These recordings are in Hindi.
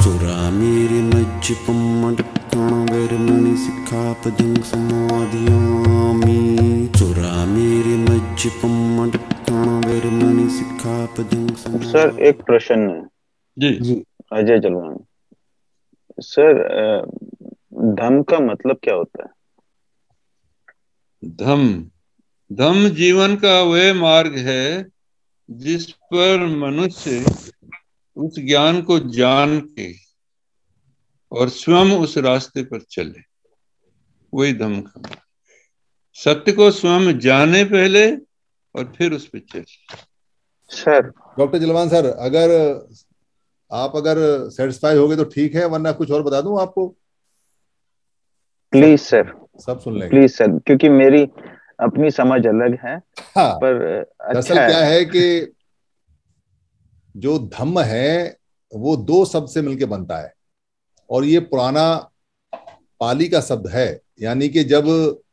चुरा मेरे मज्ज पम्मडक्कण वेरमणि सिक्खापदं समाधियामि चुरा मेरे मज्ज पम्मडक्कण वेरमणि सिक्खापदं समाधियामि। सर एक प्रश्न है जी जी अजय जलवान सर। धम्म का मतलब क्या होता है? धम्म धम्म जीवन का वह मार्ग है जिस पर मनुष्य उस ज्ञान को जान के और स्वयं उस रास्ते पर चले, वही धम्म का मार्ग। सत्य को स्वयं जाने पहले और फिर उस पर चले। सर डॉक्टर जलवान सर, अगर सेटिस्फाई हो गए तो ठीक है, वरना कुछ और बता दूं आपको। सब प्लीज सर, सब सुन लेंगे। प्लीज सर, क्योंकि मेरी अपनी समझ अलग है। हाँ, पर दरअसल अच्छा क्या है। है कि जो धम्म है वो दो शब्द से मिलके बनता है, और ये पुराना पाली का शब्द है। यानी कि जब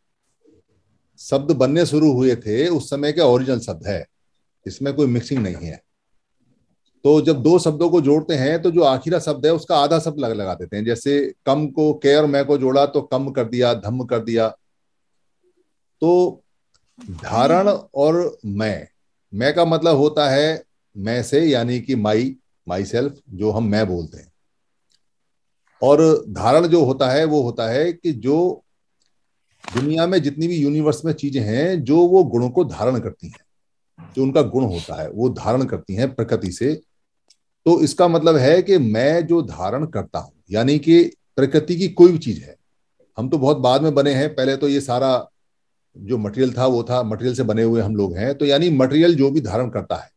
शब्द बनने शुरू हुए थे उस समय का ओरिजिनल शब्द है, इसमें कोई मिक्सिंग नहीं है। तो जब दो शब्दों को जोड़ते हैं तो जो आखिरी शब्द है उसका आधा शब्द लगा देते हैं। जैसे कम को के और मैं को जोड़ा तो कम कर दिया, धम्म कर दिया। तो धारण और मैं का मतलब होता है मैं से, यानी कि माई सेल्फ, जो हम मैं बोलते हैं। और धारण जो होता है वो होता है कि जो दुनिया में जितनी भी यूनिवर्स में चीजें हैं जो वो गुणों को धारण करती हैं, जो उनका गुण होता है वो धारण करती हैं प्रकृति से। तो इसका मतलब है कि मैं जो धारण करता हूं, यानी कि प्रकृति की कोई भी चीज है। हम तो बहुत बाद में बने हैं, पहले तो ये सारा जो मटेरियल था वो था, मटेरियल से बने हुए हम लोग हैं। तो यानी मटेरियल जो भी धारण करता है,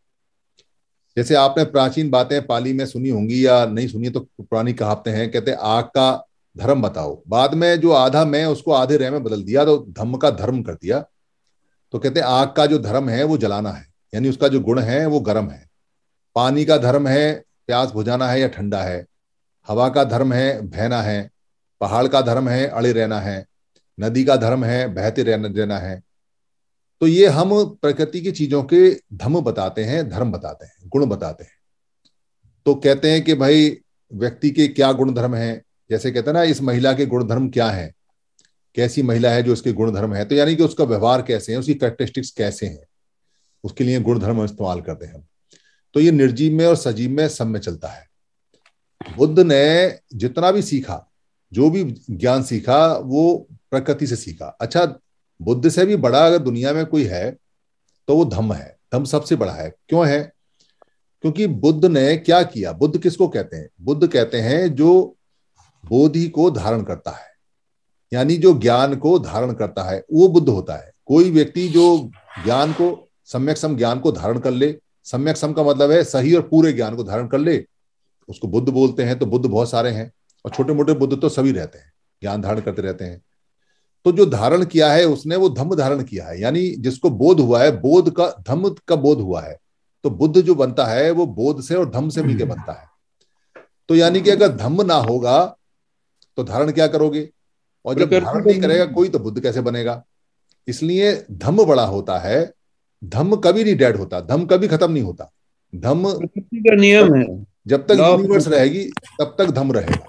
जैसे आपने प्राचीन बातें पाली में सुनी होंगी या नहीं सुनी, तो पुरानी कहावतें हैं, कहते हैं आग का धर्म बताओ। बाद में जो आधा मैं उसको आधे रह में बदल दिया, तो धम्म का धर्म कर दिया। तो कहते हैं आग का जो धर्म है वो जलाना है, यानी उसका जो गुण है वो गर्म है। पानी का धर्म है प्यास बुझाना है या ठंडा है। हवा का धर्म है बहना है। पहाड़ का धर्म है अड़े रहना है। नदी का धर्म है बहते रहना है। तो ये हम प्रकृति की चीजों के धर्म बताते हैं, धर्म बताते हैं, गुण बताते हैं। तो कहते हैं कि भाई व्यक्ति के क्या गुण धर्म है। जैसे कहते हैं ना, इस महिला के गुण धर्म क्या है, कैसी महिला है जो इसके गुण धर्म है। तो यानी कि उसका व्यवहार कैसे है, उसकी कैरेक्टरिस्टिक्स कैसे हैं, उसके लिए गुण धर्म इस्तेमाल करते हैं हम। तो ये निर्जीव में और सजीव में सब में चलता है। बुद्ध ने जितना भी सीखा, जो भी ज्ञान सीखा, वो प्रकृति से सीखा। अच्छा, बुद्ध से भी बड़ा अगर दुनिया में कोई है तो वो धम्म है। धम्म सबसे बड़ा है। क्यों है? क्योंकि बुद्ध ने क्या किया। बुद्ध किसको कहते हैं? बुद्ध कहते हैं जो बोधि को धारण करता है, यानी जो ज्ञान को धारण करता है वो बुद्ध होता है। कोई व्यक्ति जो ज्ञान को, सम्यक सम ज्ञान को धारण कर ले, सम्यक सम का मतलब है सही और पूरे ज्ञान को धारण कर ले, उसको बुद्ध बोलते हैं। तो बुद्ध बहुत सारे हैं, और छोटे मोटे बुद्ध तो सभी रहते हैं, ज्ञान धारण करते रहते हैं। तो जो धारण किया है उसने, वो धम्म धारण किया है, यानी जिसको बोध हुआ है, बोध का, धम्म का बोध हुआ है। तो बुद्ध जो बनता है वो बोध से और धम्म से मिलकर बनता है। तो यानी कि अगर धम्म ना होगा तो धारण क्या करोगे, और जब प्रकृति धारण का नहीं करेगा कोई तो बुद्ध कैसे बनेगा। इसलिए धम्म बड़ा होता है। धम्म कभी नहीं डेड होता, धम्म कभी खत्म नहीं होता। धम्म प्रकृति का नियम है, जब तक लॉ ऑफ यूनिवर्स रहेगी तब तक धम्म रहेगा।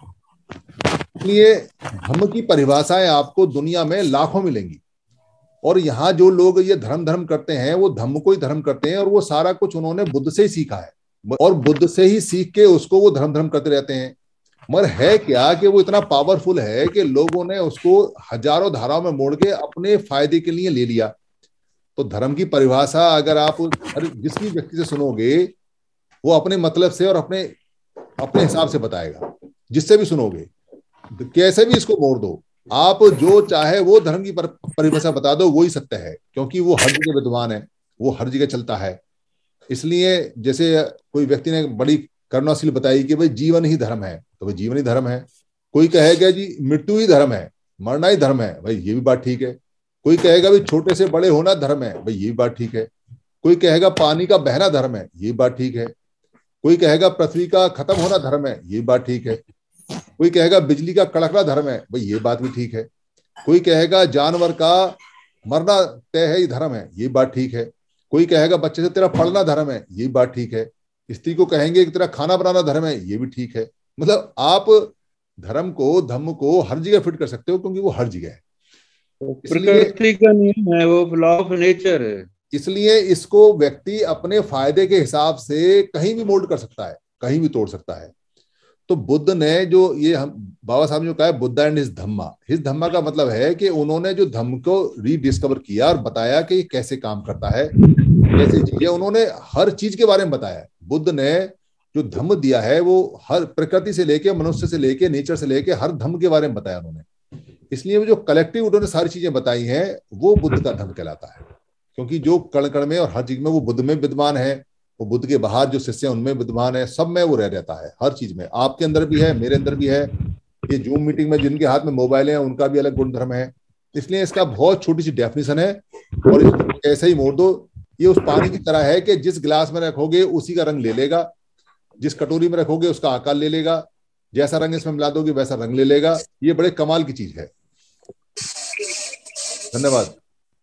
इसलिए धम्म की परिभाषाएं आपको दुनिया में लाखों मिलेंगी। और यहाँ जो लोग ये धर्म धर्म करते हैं वो धम्म को ही धर्म करते हैं, और वो सारा कुछ उन्होंने बुद्ध से ही सीखा है, और बुद्ध से ही सीख के उसको वो धर्म धर्म करते रहते हैं। मगर है क्या कि वो इतना पावरफुल है कि लोगों ने उसको हजारों धाराओं में मोड़ के अपने फायदे के लिए ले लिया। तो धर्म की परिभाषा अगर आप हर जिस भी व्यक्ति से सुनोगे, वो अपने मतलब से और अपने अपने हिसाब से बताएगा। जिससे भी सुनोगे, कैसे भी इसको मोड़ दो, आप जो चाहे वो धर्म की परिभाषा बता दो, वही सत्य है, क्योंकि वो हर जगह विद्वान है, वो हर जगह चलता है। इसलिए जैसे कोई व्यक्ति ने बड़ी करुणाशील बताई कि भाई जीवन ही धर्म है, तो भाई जीवन ही धर्म है। कोई कहेगा जी मृत्यु ही धर्म है, मरना ही धर्म है, भाई ये भी बात ठीक है। कोई कहेगा भाई छोटे से बड़े होना धर्म है, भाई ये भी बात ठीक है। कोई कहेगा पानी का बहना धर्म है, ये बात ठीक है। कोई कहेगा पृथ्वी का खत्म होना धर्म है, ये बात ठीक है। कोई कहेगा बिजली का कड़कना धर्म है, भाई ये बात भी ठीक है। कोई कहेगा जानवर का मरना तय है, ये धर्म है, ये बात ठीक है। कोई कहेगा बच्चे से तेरा पढ़ना धर्म है, ये बात ठीक है। स्त्री को कहेंगे कि तेरा खाना बनाना धर्म है, ये भी ठीक है। मतलब आप धर्म को, धम्म को हर जगह फिट कर सकते हो, क्योंकि वो हर जगह है। प्रकृति का नियम है, वो लॉ ऑफ नेचर है। इसलिए इसको व्यक्ति अपने फायदे के हिसाब से कहीं भी मोल्ड कर सकता है, कहीं भी तोड़ सकता है। तो बुद्ध ने जो ये हम बाबा साहब ने जो कहा है, बुद्धा एंड हिज धम्मा का मतलब है कि उन्होंने जो धम्म को रीडिस्कवर किया और बताया कि ये कैसे काम करता है, कैसे चीजें, उन्होंने हर चीज के बारे में बताया। बुद्ध ने जो धम्म दिया है वो हर प्रकृति से लेके, मनुष्य से लेके, नेचर से लेके हर धम्म के बारे में बताया उन्होंने। इसलिए वो जो कलेक्टिव उन्होंने सारी चीजें बताई हैं वो बुद्ध का धम्म कहलाता है, क्योंकि जो कण कण में और हर चीज में वो बुद्ध में विद्यमान है, वो बुद्ध के बाहर जो शिष्य हैं उनमें विद्यमान है, सब में वो रह रहता है, हर चीज में। आपके अंदर भी है, मेरे अंदर भी है। ये जूम मीटिंग में जिनके हाथ में मोबाइल है उनका भी अलग गुणधर्म है। इसलिए इसका बहुत छोटी सी डेफिनेशन है और इसको ऐसे ही मोड़ दो। ये उस पानी की तरह है कि जिस गिलास में रखोगे उसी का रंग ले लेगा, जिस कटोरी में रखोगे उसका आकार ले लेगा, जैसा रंग इसमें मिला दोगे वैसा रंग ले लेगा। ये बड़े कमाल की चीज है। धन्यवाद।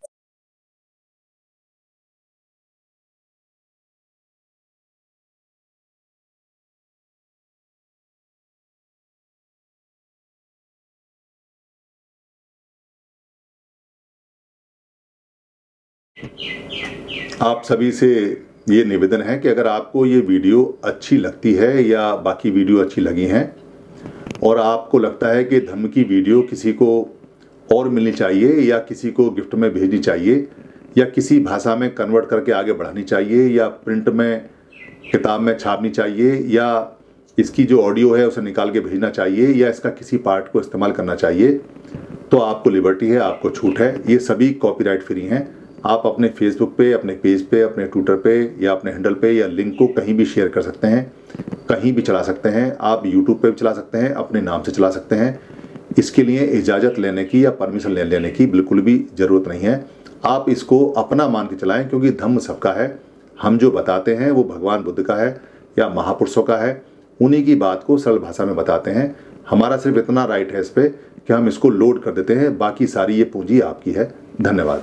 आप सभी से ये निवेदन है कि अगर आपको ये वीडियो अच्छी लगती है या बाकी वीडियो अच्छी लगी हैं और आपको लगता है कि धम्म की वीडियो किसी को और मिलनी चाहिए या किसी को गिफ्ट में भेजनी चाहिए या किसी भाषा में कन्वर्ट करके आगे बढ़ानी चाहिए या प्रिंट में किताब में छापनी चाहिए या इसकी जो ऑडियो है उसे निकाल के भेजना चाहिए या इसका किसी पार्ट को इस्तेमाल करना चाहिए, तो आपको लिबर्टी है, आपको छूट है। ये सभी कॉपीराइट फ्री हैं। आप अपने फेसबुक पे, अपने पेज पे, अपने ट्विटर पे या अपने हैंडल पे या लिंक को कहीं भी शेयर कर सकते हैं, कहीं भी चला सकते हैं। आप यूट्यूब पे भी चला सकते हैं, अपने नाम से चला सकते हैं। इसके लिए इजाज़त लेने की या परमिशन लेने की बिल्कुल भी ज़रूरत नहीं है। आप इसको अपना मान के चलाएं, क्योंकि धम्म सबका है। हम जो बताते हैं वो भगवान बुद्ध का है या महापुरुषों का है, उन्हीं की बात को सरल भाषा में बताते हैं। हमारा सिर्फ इतना राइट है इस पर कि हम इसको लोड कर देते हैं, बाकी सारी ये पूंजी आपकी है। धन्यवाद।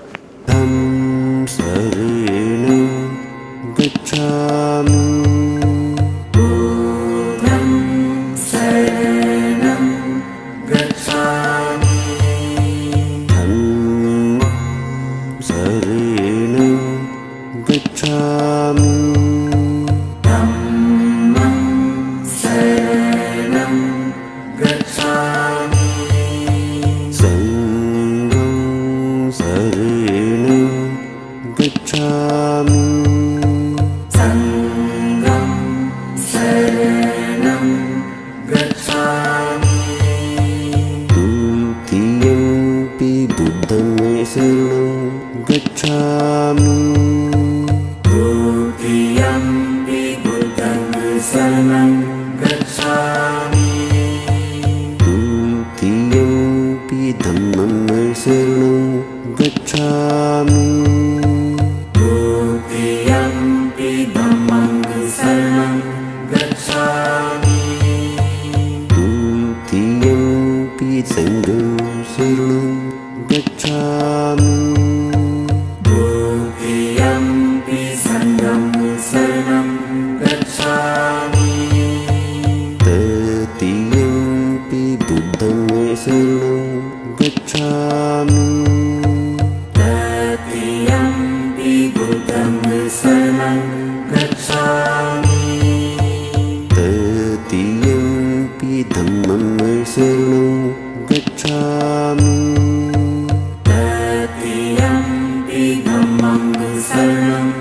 शरणं गच्छामि।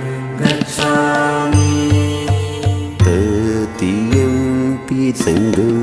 Sangam